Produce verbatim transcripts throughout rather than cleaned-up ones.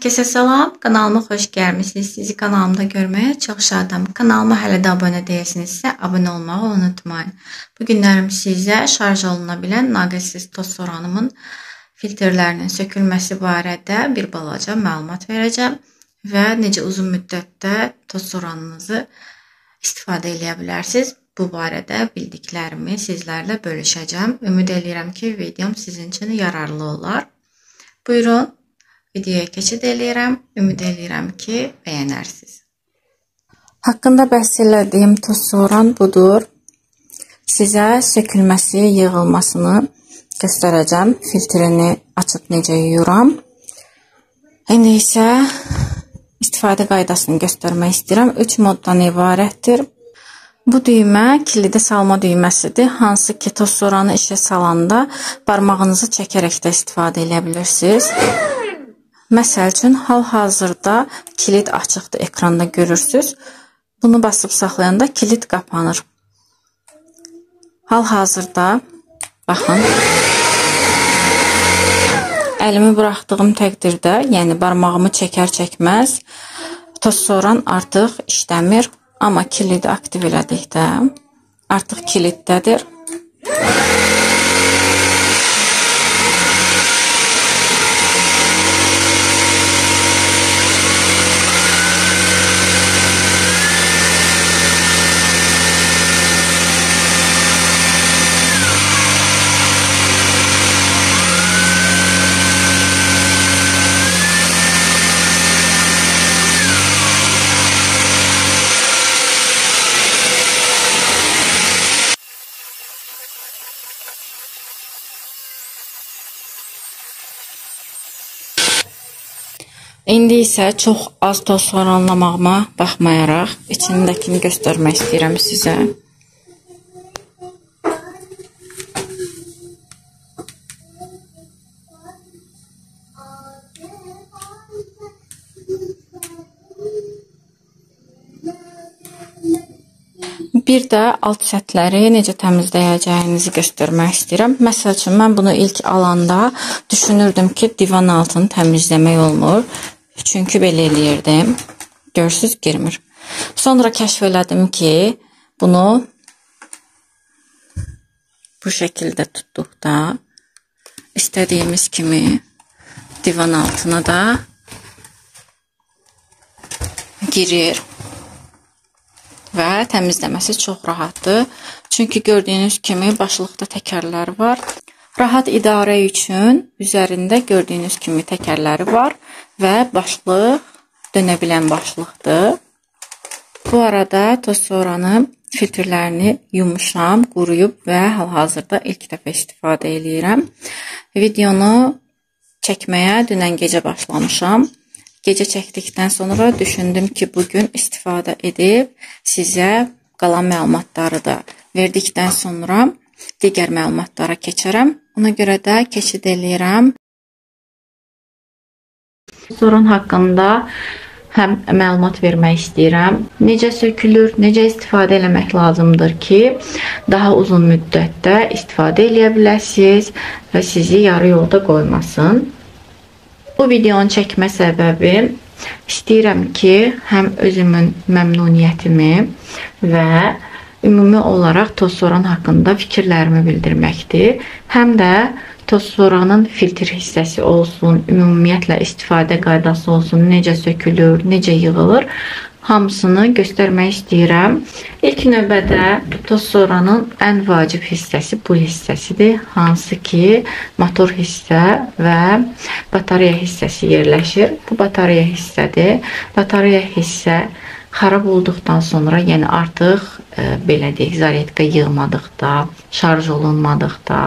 Herkese salam, kanalıma xoş gəlmisiniz. Sizi kanalımda görməyə çox şadam. Kanalıma hələ də abunə deyilsinizsə, abunə olmağı unutmayın. Bu günlərim sizə şarj oluna bilən naqilsiz toz soranımın filtrlərinin sökülməsi barədə bir balaca məlumat verəcəm və necə uzun müddətdə toz soranınızı istifadə edə bilərsiniz. Bu barədə bildiklərimi sizlərlə bölüşəcəm. Ümid edirəm ki, videom sizin üçün yararlı olar. Buyurun. Videoya keçid edirəm. Ümid edirəm ki, bəyənərsiniz. Haqqında bəhs elədiyim toz soran budur. Sizə sökülməsi, yığılmasını göstərəcəm. Filtrini açıb necə yuyuram. İndi isə istifadə qaydasını göstərmək istəyirəm. üç moddan ibarətdir. Bu düymə kilidi salma düyməsidir. Hansı ki, toz soranı işə salanda barmağınızı çəkərək də istifadə edə bilirsiniz. Məsəl üçün, hal-hazırda kilid açıqdır, ekranda görürsünüz. Bunu basıb saxlayanda kilid qapanır. Hal-hazırda, baxın, əlimi buraxdığım təqdirdə, yəni barmağımı çəkər-çəkməz, toz soran artıq işləmir. Amma kilidi aktiv elədikdə, artıq kiliddədir. İndi isə çox az toz soranlamağıma baxmayaraq içindəkini göstərmək istəyirəm sizə. Bir də alt səthləri necə təmizləyəcəyinizi göstərmək istəyirəm. Məsəl üçün, mən bunu ilk alanda düşünürdüm ki, divan altını təmizləmək olmur. Çünki belə eləyirdim. Görürsünüz, girmir. Sonra kəşf elədim ki, bunu bu şəkildə tutduqda istədiyimiz kimi divan altına da girir. Və təmizləməsi çox rahatdır. Çünki gördüyünüz kimi başlıqda təkərlər var. Rahat idarə üçün üzərində gördüyünüz kimi təkərləri var və başlıq dönə bilən başlıqdır. Bu arada toz soranı filtrlərini yumuşam, quruyub və hal-hazırda ilk dəfə istifadə edirəm. Videonu çəkməyə dünən gecə başlamışam. Gecə çəkdikdən sonra düşündüm ki, bugün istifadə edib sizə qalan məlumatları da verdikdən sonra digər məlumatlara keçərəm. Ona görə də keçid edirəm. Soran haqqında həm məlumat vermək istəyirəm. Necə sökülür, necə istifadə eləmək lazımdır ki, daha uzun müddətdə istifadə edə biləsiniz və sizi yarı yolda qoymasın. Bu videonu çəkmə səbəbim istəyirəm ki, həm özümün məmnuniyyətimi və ümumi olaraq toz soran haqqında fikirlərimi bildirməkdir. Həm də toz soranın filtr hissəsi olsun, ümumiyyətlə istifadə qaydası olsun, necə sökülür, necə yığılır, hamısını göstərmək istəyirəm. İlk növbədə toz soranın ən vacib hissəsi bu hissəsidir. Hansı ki, motor hissə və batareya hissəsi yerləşir. Bu batareya hissədir. Batareya hissə xarab olduqdan sonra, yəni artıq e, belə deyək, zaryadka yığmadıqda, şarj olunmadıqda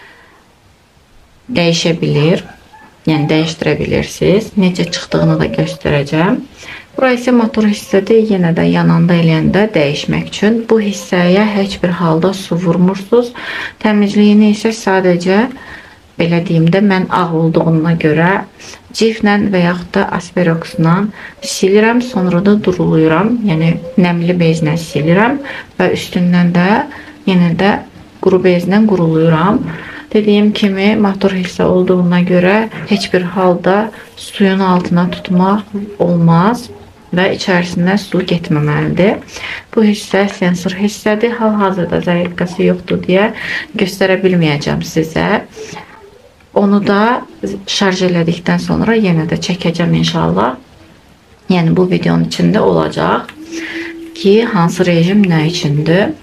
dəyişə bilir. Yəni dəyişdirə bilirsiniz. Necə çıxdığını da göstərəcəm. Bura isə motor hissədir. Yenə də yananda eləyəndə dəyişmək üçün. Bu hissəyə heç bir halda su vurmursunuz. Təmizliyini isə sadəcə, belə deyim də, mən ağ olduğuna görə ciflə və yaxud da asperoksla silirəm. Sonra da duruluyuram. Yəni nəmli bezlə silirəm və üstündən də yenə də quru bezlə quruluyuram. Dediyim kimi motor hissə olduğuna görə heç bir halda suyun altına tutmaq olmaz və içərisində su getməməlidir. Bu hissə sensor hissədir. Hal-hazırda zaryadkası yoxdur deyə göstərə bilməyəcəm sizə. Onu da şarj elədikdən sonra yenə də çəkəcəm inşallah. Yəni bu videonun içində olacaq ki, hansı rejim nə üçündür.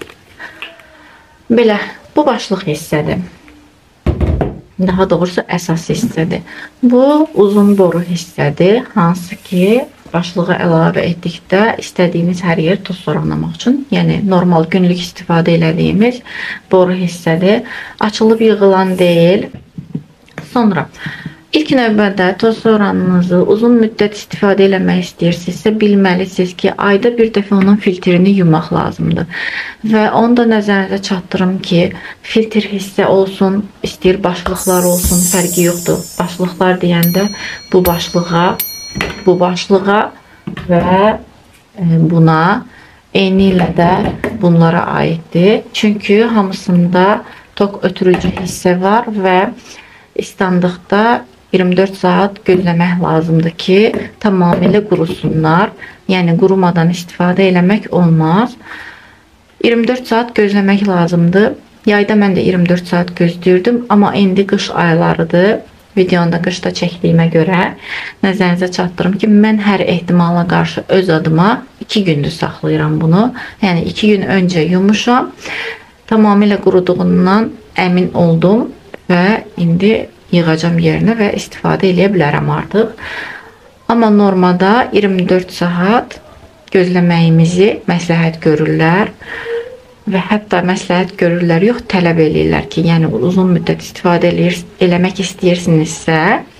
Belə, bu başlıq hissədir. Daha doğrusu əsas hissədir. Bu uzun boru hissədir. Hansı ki, başlığı əlavə etdikdə istədiyiniz hər yer toz soranlamaq üçün, yəni normal günlük istifadə elədiyimiz boru hissədir. Açılıb yığılan deyil. Sonra ilk növbədə toz soranınızı uzun müddət istifadə eləmək istəyirsinizsə, bilməlisiniz ki, ayda bir dəfə onun filtrini yumaq lazımdır. Və onu da nəzərinizə çatdırım ki, filtr hissə olsun, istəyir başlıqlar olsun, fərqi yoxdur. Başlıqlar deyəndə bu başlığa, bu başlığa və buna, eyni ilə də bunlara aiddir. Çünki hamısında tok ötürücü hissə var və istandıqda iyirmi dörd saat gözləmək lazımdır ki, tamamilə qurusunlar. Yəni qurumadan istifadə eləmək olmaz. iyirmi dörd saat gözləmək lazımdır. Yayda mən də iyirmi dörd saat gözləyirdim, amma indi qış aylarıdır. Videonu da qışda çəkdiyimə görə nəzərinizə çatdırım ki, mən hər ehtimala qarşı öz adıma iki gündür saxlayıram bunu. Yəni iki gün öncə yumuşam. Tamamilə quruduğundan əmin oldum və indi yığacam yerinə və istifadə eləyə bilərəm artıq. Amma normada iyirmi dörd saat gözləməyimizi məsləhət görürlər və hətta məsləhət görürlər yox, tələb eləyirlər ki, yəni uzun müddət istifadə eləmək istəyirsinizsə,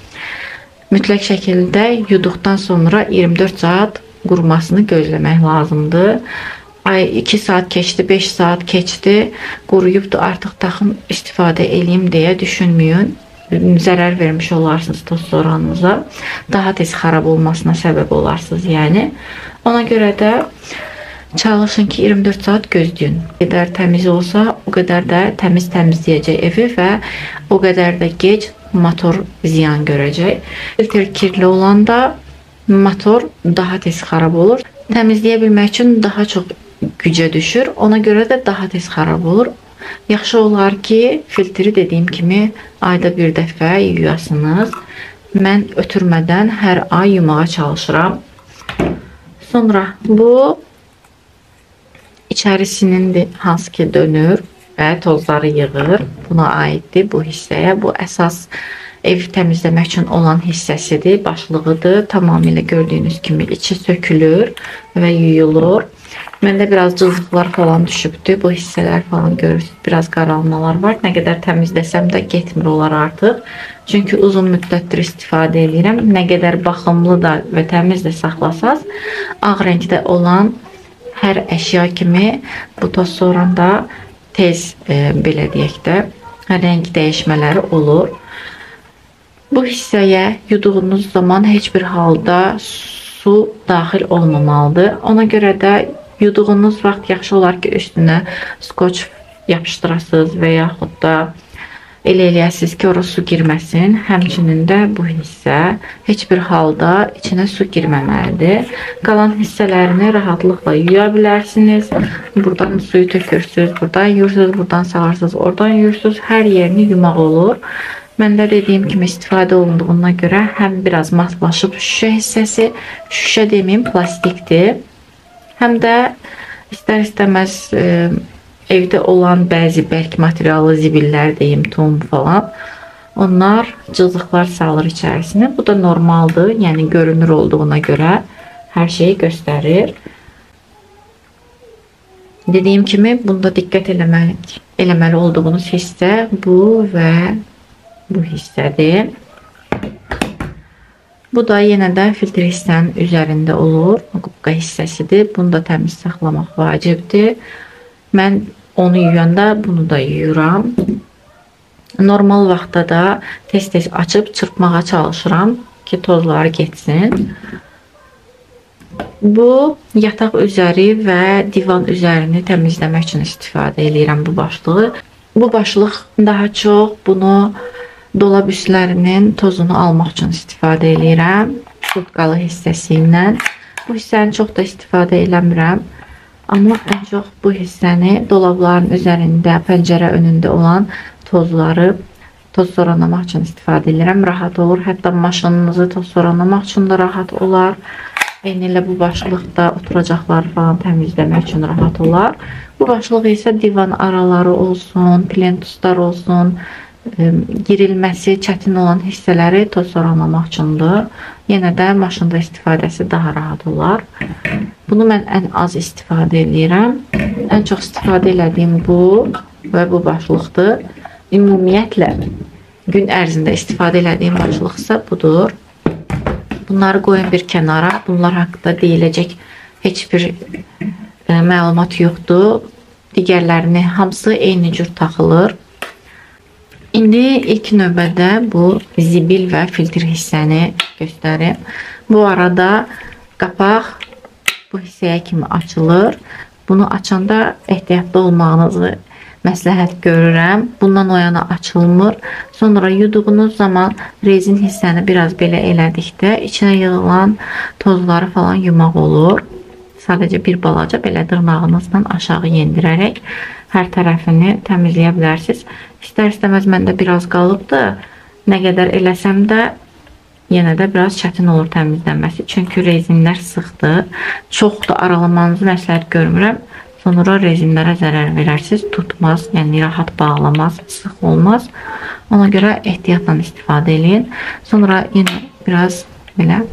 mütləq şəkildə yuduqdan sonra iyirmi dörd saat qurumasını gözləmək lazımdır. Ay iki saat keçdi, beş saat keçdi, quruyubdur, artıq taxım istifadə eləyim deyə düşünməyin. Zərər vermiş olarsınız toz soranınıza. Daha tez xarab olmasına səbəb olarsınız yəni. Ona görə də çalışın ki, iyirmi dörd saat gözləyin. O qədər təmiz olsa, o qədər də təmiz təmizləyəcək evi və o qədər də gec motor ziyan görəcək. Filtr kirli olanda motor daha tez xarab olur. Təmizləyə bilmək üçün daha çox gücə düşür. Ona görə də daha tez xarab olur. Yaxşı olar ki, filtri dediyim kimi ayda bir dəfə yuyasınız. Mən ötürmədən hər ay yumağa çalışıram. Sonra bu içərisinin hansı ki dönür və tozları yığır. Buna aiddir bu hissəyə. Bu əsas ev təmizləmək üçün olan hissəsidir, başlığıdır. Tamamilə gördüyünüz kimi içi sökülür və yuyulur. Məndə biraz cızıqlar falan düşübdür. Bu hissələr falan görürsünüz. Biraz qaralmalar var. Nə qədər təmizləsəm də getmir olar artıq. Çünki uzun müddətdir istifadə edirəm. Nə qədər baxımlı da və təmiz də saxlasaz, ağ rəngdə olan hər əşya kimi bu toz soranda tez e, belə deyək də rəng dəyişmələri olur. Bu hissəyə yuduğunuz zaman heç bir halda su daxil olmamalıdır. Ona görə də yuduğunuz vaxt yaxşı olar ki, üstünə skoç yapışdırasınız və yaxud da elə eləyəsiniz ki, ora su girməsin. Həmçinin də bu hissə heç bir halda içinə su girməməlidir. Qalan hissələrini rahatlıqla yuya bilərsiniz. Buradan suyu tökürsünüz, buradan yuyursunuz, buradan salarsınız, oradan yuyursunuz. Hər yerini yumaq olur. Məndə dediyim kimi istifadə olunduğuna görə həm biraz matlaşıb şüşə hissəsi, şüşə deməyim, plastikdir. Həm də istər-istəməz e, evdə olan bəzi bərk materialı zibillər deyim, tum falan, onlar cızıqlar salır içərisinə. Bu da normaldır, yəni görünür olduğuna görə hər şeyi göstərir. Dediyim kimi, bunda diqqət eləmək, eləməli olduğunuz hissə bu və bu hissədir. Bu da yenə də filtr hissənin üzərində olur. Qubqa hissəsidir. Bunu da təmiz saxlamaq vacibdir. Mən onu yuyanda bunu da yuyuram. Normal vaxtda da tez-tez açıb çırpmağa çalışıram ki, tozları getsin. Bu yataq üzəri və divan üzərini təmizləmək üçün istifadə edirəm bu başlığı. Bu başlıq daha çox bunu dolab üstlərinin tozunu almaq üçün istifadə edirəm. Tutqalı hissəsindən. Bu hissəni çox da istifadə eləmirəm. Amma ən çox bu hissəni dolabların üzərində, pəncərə önündə olan tozları toz soranlamaq üçün istifadə edirəm. Rahat olur. Hətta maşınınızı toz soranlamaq üçün də rahat olar. Eyni ilə bu başlıqda oturacaqları falan təmizləmək üçün rahat olar. Bu başlıq isə divan araları olsun, plentuslar olsun, girilməsi çətin olan hissələri toz soranlamaq üçündür. Yenə də maşında istifadəsi daha rahat olar. Bunu mən ən az istifadə edirəm. Ən çox istifadə elədiyim bu və bu başlıqdır. Ümumiyyətlə gün ərzində istifadə elədiyim başlıq isə budur. Bunları qoyun bir kənara. Bunlar haqqında deyiləcək heç bir e, məlumat yoxdur. Digərlərini hamısı eyni cür taxılır. İndi ilk növbədə bu zibil və filtr hissəni göstərim. Bu arada qapaq bu hissəyə kimi açılır. Bunu açanda ehtiyatlı olmağınızı məsləhət görürəm. Bundan o yana açılmır. Sonra yuduğunuz zaman rezin hissəni biraz belə elədikdə içinə yığılan tozları falan yumaq olur. Sadəcə bir balaca belə dırnağınızdan aşağı yendirərək hər tərəfini təmizləyə bilərsiniz. İstər-istəməz məndə biraz qalıbdır. Nə qədər eləsəm də yenə də biraz çətin olur təmizlənməsi. Çünki rezinlər sıxdır. Çox da aralamanızı məsləhət görmürəm. Sonra rezinlərə zərər verərsiniz. Tutmaz, yəni rahat bağlamaz, sıx olmaz. Ona görə ehtiyatla istifadə edin. Sonra yenə biraz belə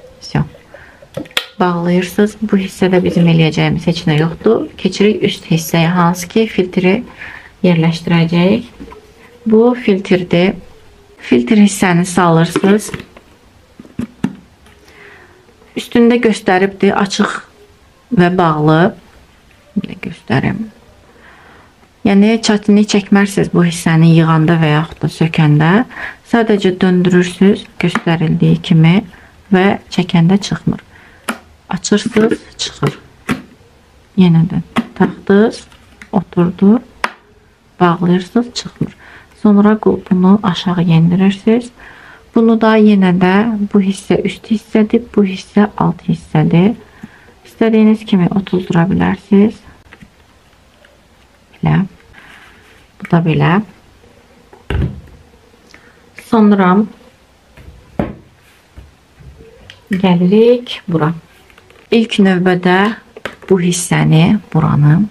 bağlayırsınız. Bu hissədə bizim eləyəcəyimiz heç nə yoxdur. Keçirik üst hissəyə, hansı ki filtri yerləşdirəcəyik. Bu filtrdir. Filtr hissəni salırsınız. Üstündə göstəribdir açıq və bağlı. Belə göstərim. Yəni çətinlik çəkmərsiniz bu hissəni yığanda və yaxud da sökəndə. Sadəcə döndürürsünüz göstərildiyi kimi və çəkəndə çıxmır. Açırsınız, çıxır. Yenə də taxdınız, oturdu, bağlayırsınız, çıxmır. Sonra bunu aşağı yendirirsiniz. Bunu da yenə də bu hissə üst hissədir, bu hissə alt hissədir. İstədiyiniz kimi otuzdura bilərsiniz. Belə. Bu da belə. Sonra gəlirik bura. İlk növbədə bu hissəni, buranı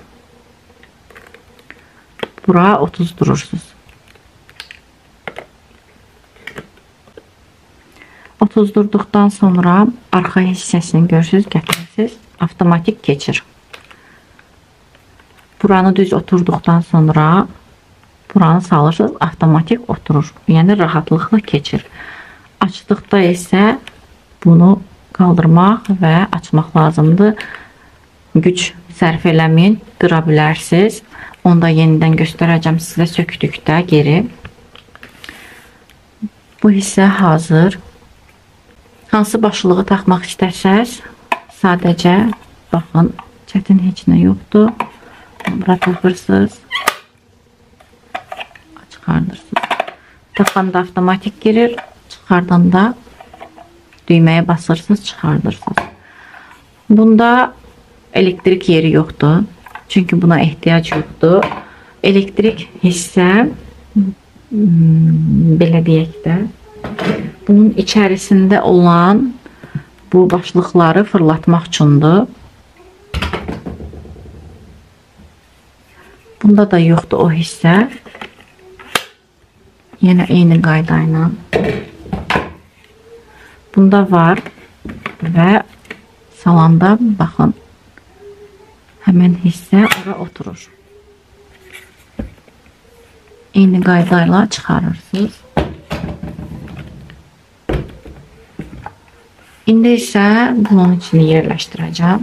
bura otuzdurursunuz. Otuzdurduqdan sonra arxa hissəsini görürsünüz, gətirirsiniz, avtomatik keçir. Buranı düz oturduqdan sonra buranı salırsınız, avtomatik oturur. Yəni rahatlıqla keçir. Açdıqda isə bunu qaldırmaq və açmaq lazımdır. Güc sərf eləməyin, qıra bilərsiniz. Onu da yenidən göstərəcəm sizə sökdükdə geri. Bu hissə hazır. Hansı başlığı taxmaq istərsəz, sadəcə baxın, çətin heç nə yoxdur. Bura taxırsınız, çıxardırsınız. Taxanda avtomatik girir, çıxardanda düyməyə basırsınız, çıxardırsınız. Bunda elektrik yeri yoxdur. Çünki buna ehtiyac yoxdur. Elektrik hissə belə deyək də bunun içərisində olan bu başlıqları fırlatmaq üçündür. Bunda da yoxdur o hissə. Yenə eyni qayda ilə. Bunda var və salanda baxın, həmin hissə ora oturur. Eyni qaydayla çıxarırsınız. İndi isə bunun içini yerləşdirəcəm.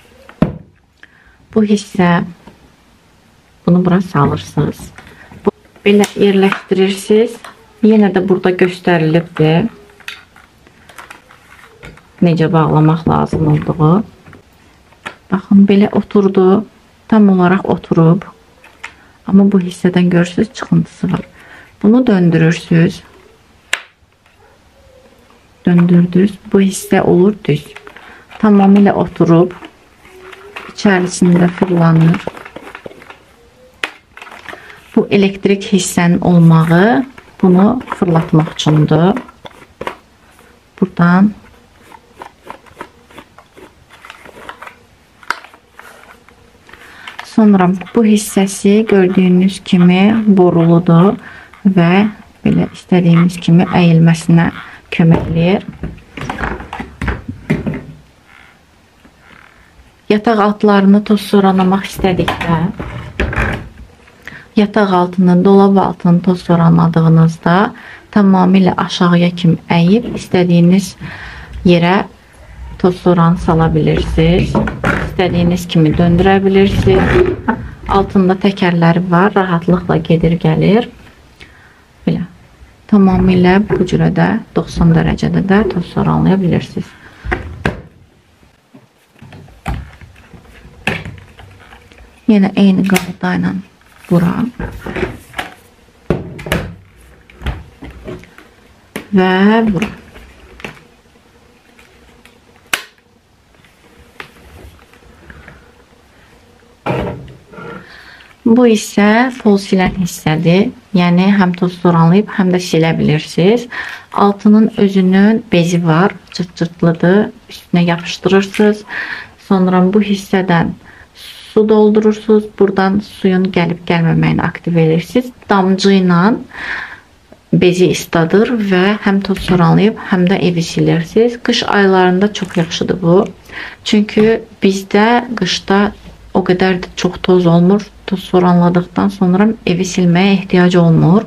Bu hissə, bunu bura salırsınız. Belə yerləşdirirsiniz. Yenə də burada göstərilibdir necə bağlamaq lazım olduğu. Baxın, belə oturdu. Tam olaraq oturub. Ama bu hissədən görürsünüz çıxıntısı var. Bunu döndürürsünüz. Döndürdünüz. Bu hissə olur düz. Tamamilə oturub içərisində fırlanır. Bu elektrik hissənin olmağı bunu fırlatmaq üçündür. Buradan sonra bu hissəsi gördüyünüz kimi boruludur və belə istədiyimiz kimi əyilməsinə köməkləyir. Yataq altlarını toz soranlamaq istədikdə, yataq altını, dolab altını toz soranladığınızda tamamilə aşağıya kimi əyib istədiyiniz yerə toz soranı sala bilirsiniz. İstədiyiniz kimi döndürə bilirsiniz. Altında təkərləri var, rahatlıqla gedir gəlir. Belə. Tamamilə bu cürə də doxsan dərəcədə də toz soranlaya bilirsiniz. Yenə eyni qayda ilə bura və bura. Bu isə pol silən hissədir. Yəni həm toz soranlayıb, həm də silə bilirsiniz. Altının özünün bezi var, çırt-çırtlıdır. Üstünə yapışdırırsınız. Sonra bu hissədən su doldurursunuz. Buradan suyun gəlib gəlməməyini aktiv edirsiniz. Damcı ilə bezi isladır və həm toz soranlayıb, həm də evi silirsiniz. Qış aylarında çox yaxşıdır bu. Çünki bizdə qışda o qədər də çox toz olmur. Toz soranladıqdan sonra evi silməyə ehtiyac olmur.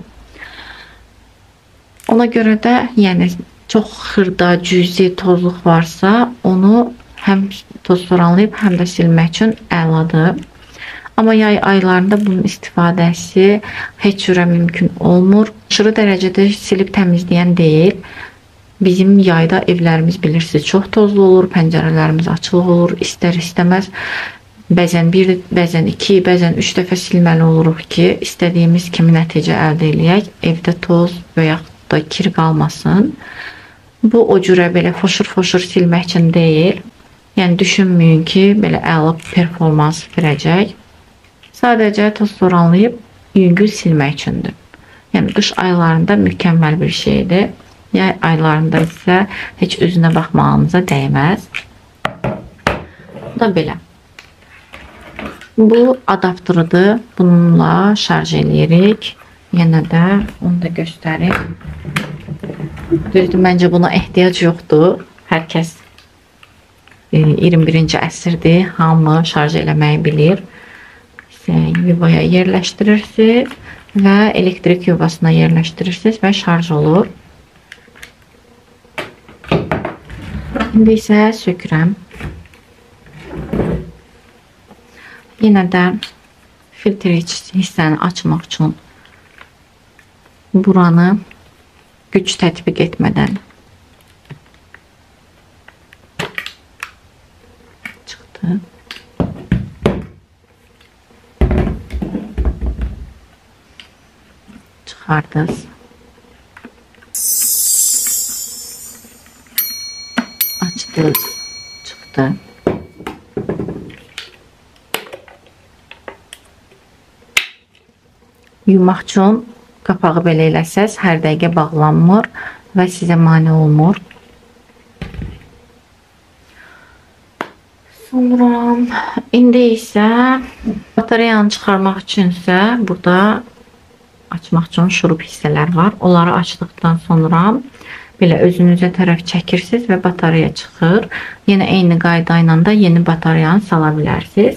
Ona görə də yəni çox xırda, cüzi tozluq varsa onu həm toz soranlayıb, həm də silmək üçün əladır. Amma yay aylarında bunun istifadəsi heç cürə mümkün olmur. Aşırı dərəcədə silib təmizləyən deyil. Bizim yayda evlərimiz bilirsiniz çox tozlu olur, pəncərələrimiz açıq olur, istər-istəməz. Bəzən bir, bəzən iki, bəzən üç dəfə silməli oluruq ki, istədiyimiz kimi nəticə əldə eləyək. Evdə toz və yaxud da kir qalmasın. Bu o cürə belə foşur-foşur silmək üçün deyil. Yəni düşünməyin ki, belə əla performans verəcək. Sadəcə toz soranlayıb yüngül silmək üçündür. Yəni qış aylarında mükəmməl bir şeydir. Yay aylarında isə heç üzünə baxmağınıza dəyməz. Bu da belə. Bu adaptırıdır. Bununla şarj eləyirik. Yenə də onu da göstərim. Düzdür, məncə buna ehtiyac yoxdur. Hər kəs iyirmi birinci əsrdir. Hamı şarj eləməyi bilir. Yuvaya yerləşdirirsiniz və elektrik yuvasına yerləşdirirsiniz və şarj olur. İndi isə sökürəm. Yenə də filtr hissəni açmaq üçün buranı güc tətbiq etmədən çıxdı. Çıxardınız. Açdınız. Çıxdı. Yumaq üçün qapağı belə eləsəz, hər dəqiqə bağlanmır və sizə mane olmur. Sonra indi isə batareyanı çıxarmaq üçünsə burada açmaq üçün şurup hissələr var. Onları açdıqdan sonra belə özünüzə tərəf çəkirsiniz və batareya çıxır. Yenə eyni qayda ilə də yeni batareyanı sala bilərsiniz.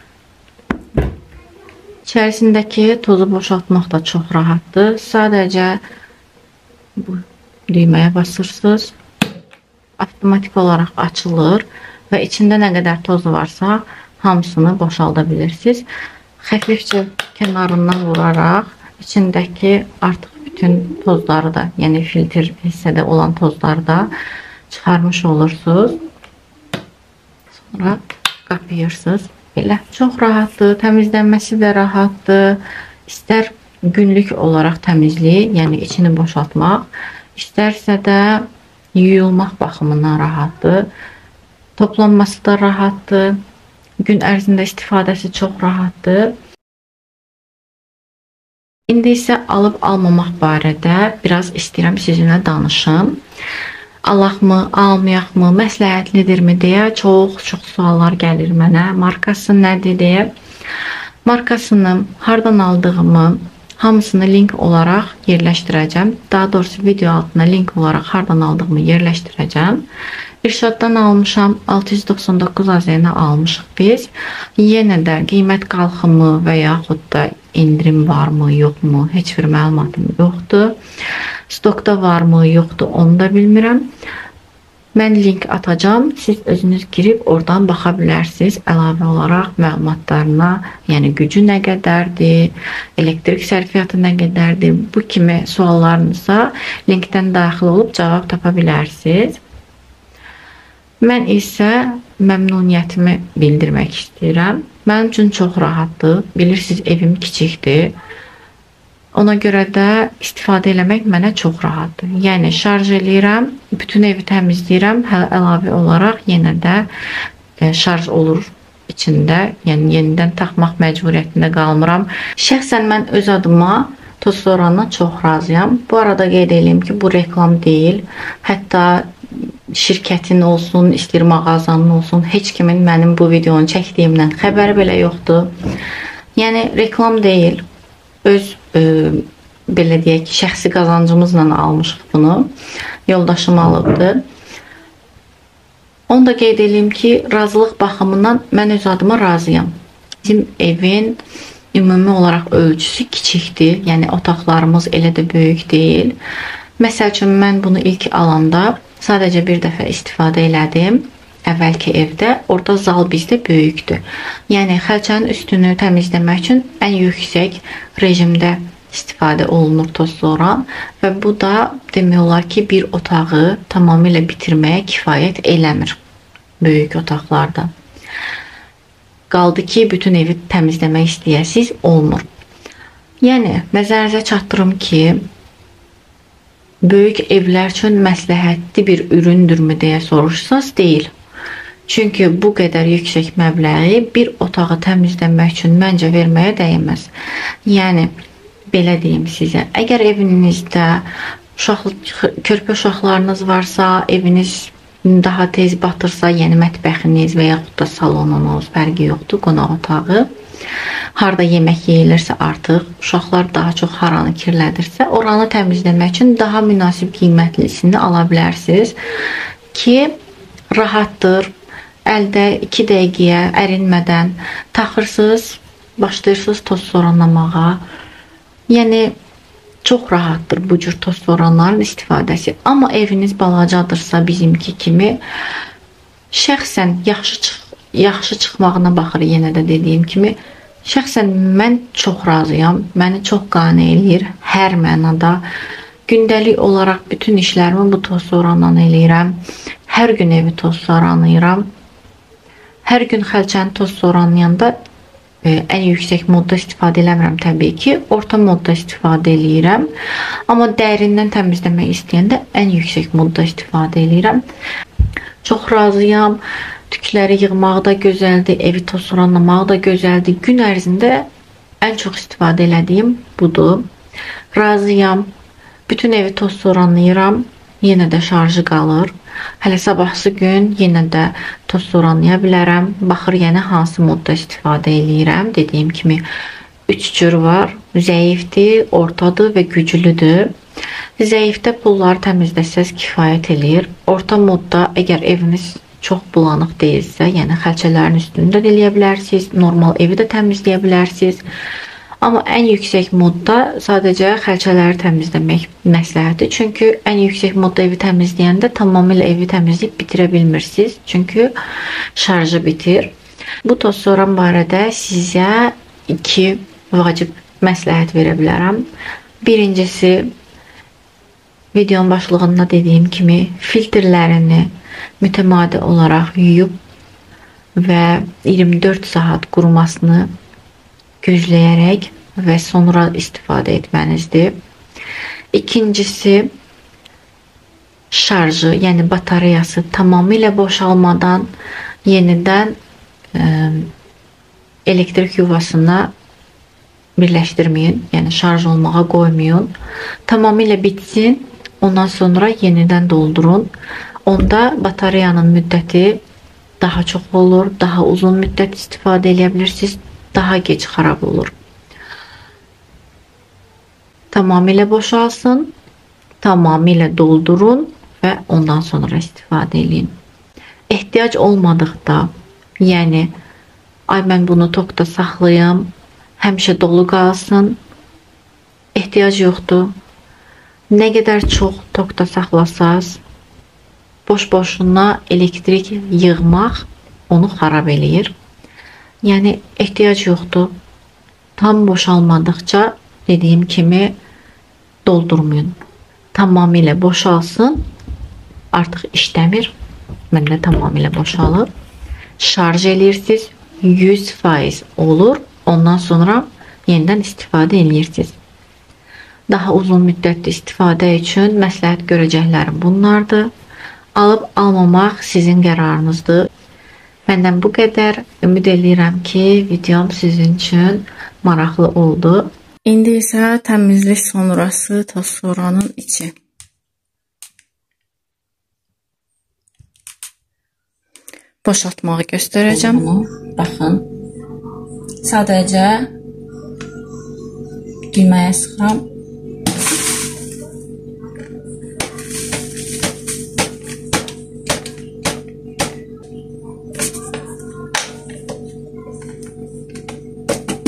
İçərisindəki tozu boşaltmaq da çox rahatdır. Sadəcə bu düyməyə basırsınız. Avtomatik olaraq açılır və içində nə qədər toz varsa hamısını boşalda bilirsiniz. Xəfifcə kənarından vuraraq içindəki artıq bütün tozları da, yəni filtr hissədə olan tozları da çıxarmış olursunuz. Sonra qapayırsınız Belə çox rahatdır, təmizlənməsi də rahatdır. İstər günlük olaraq təmizlik, yəni içini boşaltmaq, istərsə də yuyulmaq baxımından rahatdır. Toplanması da rahatdır. Gün ərzində istifadəsi çox rahatdır. İndi isə alıb almamaq barədə biraz istəyirəm sizinlə danışım. Alaq mı, almayaq mı, məsləhətlidirmi deyə çox-çox suallar gəlir mənə. Markası nədir deyə. Markasını, hardan aldığımı, hamısını link olaraq yerləşdirəcəm. Daha doğrusu video altına link olaraq hardan aldığımı yerləşdirəcəm. İrşaddan almışam, altı yüz doxsan doqquz azərə almışıq biz. Yenə də qiymət qalxımı və yaxud da indirim varmı, yoxmu, heç bir məlumatım yoxdur. Stokda varmı, yoxdur, onu da bilmirəm. Mən link atacağım, siz özünüz girib oradan baxa bilərsiniz. Əlavə olaraq məlumatlarına, yəni gücü nə qədərdir, elektrik sərfiyyatı nə qədərdir, bu kimi suallarınıza linkdən daxil olub cavab tapa bilərsiniz. Mən isə məmnuniyyətimi bildirmək istəyirəm. Mənim üçün çox rahatdır. Bilirsiniz, evim kiçikdir. Ona görə də istifadə eləmək mənə çox rahatdır. Yəni, şarj eləyirəm, bütün evi təmizləyirəm, hələ əlavə olaraq yenə də şarj olur içində. Yəni, yenidən taxmaq məcburiyyətində qalmıram. Şəxsən mən öz adıma toz sorandan çox razıyam. Bu arada qeyd edeyim ki, bu reklam deyil. Hətta şirkətin olsun, istəyir mağazanın olsun, heç kimin mənim bu videonu çəkdiyimdən xəbəri belə yoxdur. Yəni, reklam deyil. Öz, e, belə deyək ki, şəxsi qazancımızla almışıq bunu. Yoldaşım alıbdır. Onu da qeyd edeyim ki, razılıq baxımından mən öz adıma razıyam. Bizim evin ümumi olaraq ölçüsü kiçikdir. Yəni, otaqlarımız elə də böyük deyil. Məsəl üçün, mən bunu ilk alanda sadəcə bir dəfə istifadə elədim. Əvvəlki evdə, orada zal bizdə böyükdür. Yəni, xəlçənin üstünü təmizləmək üçün ən yüksək rejimdə istifadə olunur toz soran və bu da demək olar ki, bir otağı tamamilə bitirməyə kifayət eləmir böyük otaqlarda. Qaldı ki, bütün evi təmizləmək istəyəsiz, olmur. Yəni, nəzərinizə çatdırım ki, böyük evlər üçün məsləhətli bir üründürmü deyə soruşsanız, deyil. Çünki bu qədər yüksək məbləği bir otağı təmizləmək üçün məncə verməyə dəyməz. Yəni, belə deyim sizə, əgər evinizdə uşaqlıq, körpə uşaqlarınız varsa, eviniz daha tez batırsa, yəni mətbəxiniz və yaxud da salonunuz, fərqi yoxdur, qonaq otağı, harada yemək yeyilirsə artıq, uşaqlar daha çox haranı kirlədirsə, oranı təmizləmək üçün daha münasib qiymətlisini ala bilərsiniz ki, rahatdır. Əldə iki dəqiqəyə ərinmədən taxırsınız, başlayırsınız toz soranlamağa. Yəni, çox rahatdır bu cür toz soranların istifadəsi. Amma eviniz balacadırsa bizimki kimi, şəxsən yaxşı, çıx yaxşı çıxmağına baxır yenə də dediyim kimi, şəxsən mən çox razıyam, məni çox qane eləyir hər mənada. Gündəlik olaraq bütün işlərimi bu toz sorandan eləyirəm. Hər gün evi toz soranlayıram. Hər gün xəlçəni toz soranlayanda e, ən yüksək modda istifadə eləmirəm təbii ki. Orta modda istifadə eləyirəm. Amma dərindən təmizləmək istəyəndə ən yüksək modda istifadə eləyirəm. Çox razıyam. Tükləri yığmaq da gözəldir. Evi toz soranlamaq da gözəldir. Gün ərzində ən çox istifadə elədiyim budur. Razıyam. Bütün evi toz soranlayıram. Yenə də şarjı qalır. Hələ sabahsı gün yenə də toz soranlaya bilərəm. Baxır, yəni hansı modda istifadə eləyirəm. Dediyim kimi üç cür var. Zəifdir, ortadır və güclüdür. Zəifdə pulları təmizləsəz kifayət eləyir. Orta modda əgər eviniz çox bulanıq deyilsə, yəni xəlçələrin üstündə də eləyə bilərsiniz. Normal evi də təmizləyə bilərsiniz. Amma ən yüksək modda sadəcə xəlçələri təmizləmək məsləhətdir. Çünki ən yüksək modda evi təmizləyəndə tamamilə evi təmizləyib bitirə bilmirsiniz. Çünki şarjı bitir. Bu toz soran barədə sizə iki vacib məsləhət verə bilərəm. Birincisi, videonun başlığında dediyim kimi filtrlərini mütəmadi olaraq yuyub və iyirmi dörd saat qurumasını gözləyərək və sonra istifadə etmənizdir. İkincisi, şarjı, yəni batareyası tamamilə boşalmadan yenidən e, elektrik yuvasına birləşdirməyin, yəni şarj olmağa qoymayın. Tamamilə bitsin, ondan sonra yenidən doldurun. Onda batareyanın müddəti daha çox olur, daha uzun müddət istifadə edə bilirsiniz, daha gec xarab olur. Tamamilə boşalsın, tamamilə doldurun və ondan sonra istifadə edin. Ehtiyac olmadıqda, yəni ay mən bunu tokda saxlayım, həmişə dolu qalsın, ehtiyac yoxdur. Nə qədər çox tokda saxlasaz, boş-boşuna elektrik yığmaq onu xarab eləyir. Yəni ehtiyac yoxdur. Tam boşalmadıqca dediyim kimi doldurmayın. Tamamilə boşalsın. Artıq işləmir. Məndə tamamilə boşalıb. Şarj edirsiniz. yüz faiz olur. Ondan sonra yenidən istifadə edirsiniz. Daha uzun müddətli istifadə üçün məsləhət görəcəklərim bunlardır. Alıb almamaq sizin qərarınızdır. Məndən bu qədər. Ümid edirəm ki, videom sizin üçün maraqlı oldu. İndi isə təmizlik sonrası toz-soranın içi. Boşaltmağı göstərəcəm. Baxın. Sadəcə düyməyə sıxıram.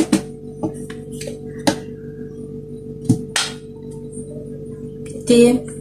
Bitti.